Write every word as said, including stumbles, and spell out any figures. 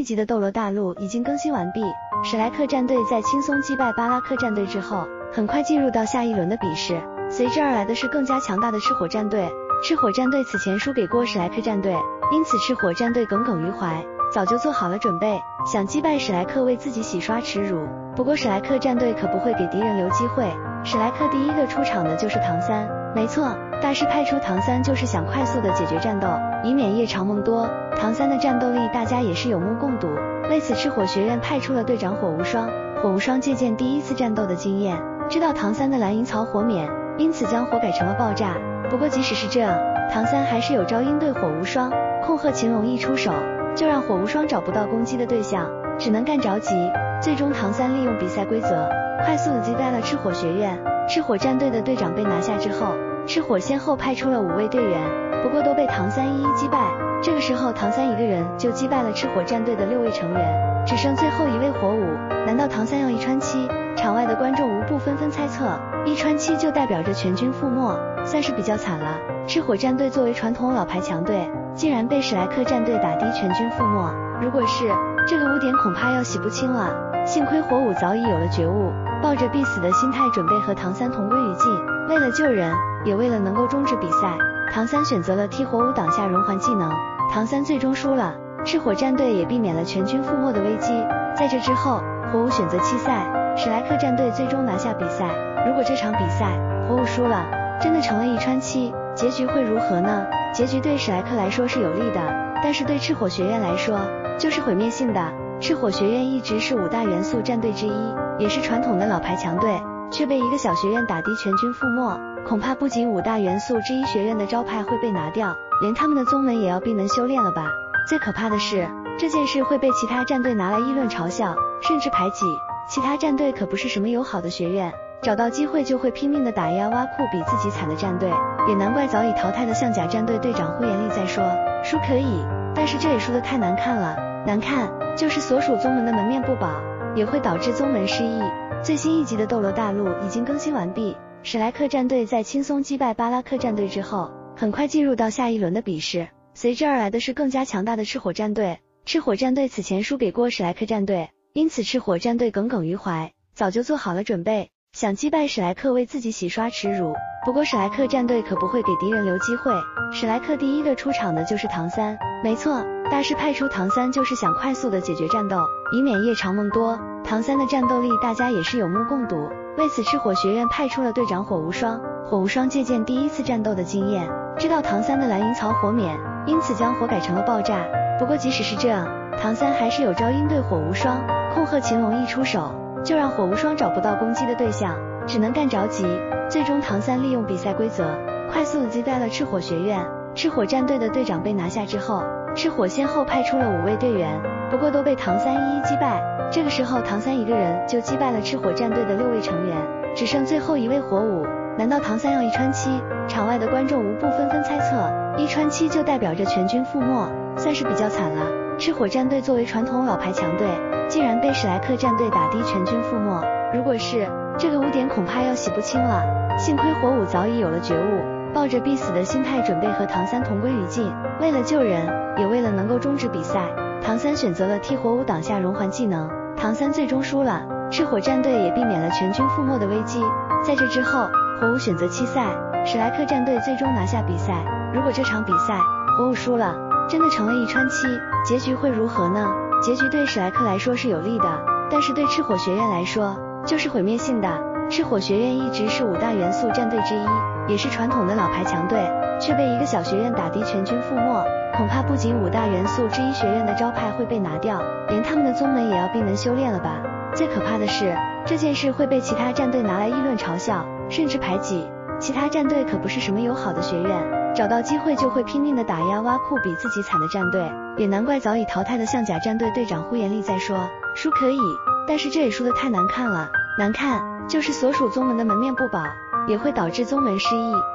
集的斗罗大陆已经更新完毕，史莱克战队在轻松击败巴拉克战队之后，很快进入到下一轮的比试，随之而来的是更加强大的赤火战队。赤火战队此前输给过史莱克战队，因此赤火战队耿耿于怀，早就做好了准备，想击败史莱克为自己洗刷耻辱。不过史莱克战队可不会给敌人留机会，史莱克第一个出场的就是唐三。没错，大师派出唐三就是想快速的解决战斗，以免夜长梦多。唐三的战斗力大家也是有目共睹，为此赤火学院派出了队长火无双。火无双借鉴第一次战斗的经验，知道唐三的蓝银槽火免，因此将火改成了爆炸。不过即使是这样，唐三还是有招应对火无双。控鹤擒龙一出手，就让火无双找不到攻击的对象，只能干着急。最终唐三利用比赛规则，快速的击败了赤火学院。赤火战队的队长被拿下之后，赤火先后派出了五位队员，不过都被唐三一一击败。这个时候唐三一个人就击败了赤火战队的六位成员，只剩最后一位火舞。难道唐三要一穿七？场外的观众无不纷纷猜测，一穿七就代表着全军覆没，算是比较惨了。赤火战队作为传统老牌强队，竟然被史莱克战队打低全军覆没，如果是这个污点恐怕要洗不清了。幸亏火舞早已有了觉悟，抱着必死的心态准备和唐三同归于尽。为了救人，也为了能够终止比赛，唐三选择了替火舞挡下融环技能。唐三最终输了，赤火战队也避免了全军覆没的危机。在这之后，火舞选择弃赛，史莱克战队最终拿下比赛。如果这场比赛火舞输了，真的成了一穿七，结局会如何呢？结局对史莱克来说是有利的，但是对赤火学院来说就是毁灭性的。赤火学院一直是五大元素战队之一，也是传统的老牌强队，却被一个小学院打低全军覆没，恐怕不仅五大元素之一学院的招牌会被拿掉，连他们的宗门也要闭门修炼了吧。最可怕的是，这件事会被其他战队拿来议论嘲笑，甚至排挤。其他战队可不是什么友好的学院，找到机会就会拼命的打压挖苦比自己惨的战队，也难怪早已淘汰的象甲战队队长呼延丽在说，输可以，但是这也输得太难看了。难看就是所属宗门的门面不保，也会导致宗门失意。最新一集的斗罗大陆已经更新完毕，史莱克战队在轻松击败巴拉克战队之后，很快进入到下一轮的比试，随之而来的是更加强大的赤火战队。赤火战队此前输给过史莱克战队，因此赤火战队耿耿于怀，早就做好了准备，想击败史莱克为自己洗刷耻辱。不过史莱克战队可不会给敌人留机会，史莱克第一个出场的就是唐三。没错，大师派出唐三就是想快速的解决战斗，以免夜长梦多。唐三的战斗力大家也是有目共睹，为此赤火学院派出了队长火无双。火无双借鉴第一次战斗的经验，知道唐三的蓝银槽火免，因此将火改成了爆炸。不过即使是这样，唐三还是有招应对火无双。控鹤擒龙一出手，就让火无双找不到攻击的对象，只能干着急。最终唐三利用比赛规则，快速的击败了赤火学院。赤火战队的队长被拿下之后，赤火先后派出了五位队员，不过都被唐三一一击败。这个时候唐三一个人就击败了赤火战队的六位成员，只剩最后一位火舞。难道唐三要一穿七？场外的观众无不纷纷猜测，一穿七就代表着全军覆没，算是比较惨了。赤火战队作为传统老牌强队，竟然被史莱克战队打低全军覆没，如果是这个污点恐怕要洗不清了。幸亏火舞早已有了觉悟，抱着必死的心态准备和唐三同归于尽。为了救人，也为了能够终止比赛，唐三选择了替火舞挡下融环技能。唐三最终输了，赤火战队也避免了全军覆没的危机。在这之后，火舞选择弃赛，史莱克战队最终拿下比赛。如果这场比赛火舞输了，真的成了一穿七，结局会如何呢？结局对史莱克来说是有利的，但是对赤火学院来说就是毁灭性的。赤火学院一直是五大元素战队之一，也是传统的老牌强队，却被一个小学院打低全军覆没，恐怕不仅五大元素之一学院的招牌会被拿掉，连他们的宗门也要闭门修炼了吧。最可怕的是，这件事会被其他战队拿来议论嘲笑，甚至排挤。其他战队可不是什么友好的学院，找到机会就会拼命的打压挖苦比自己惨的战队，也难怪早已淘汰的象甲战队队长呼延丽在说，输可以，但是这也输得太难看了。难看就是所属宗门的门面不保，也会导致宗门失意。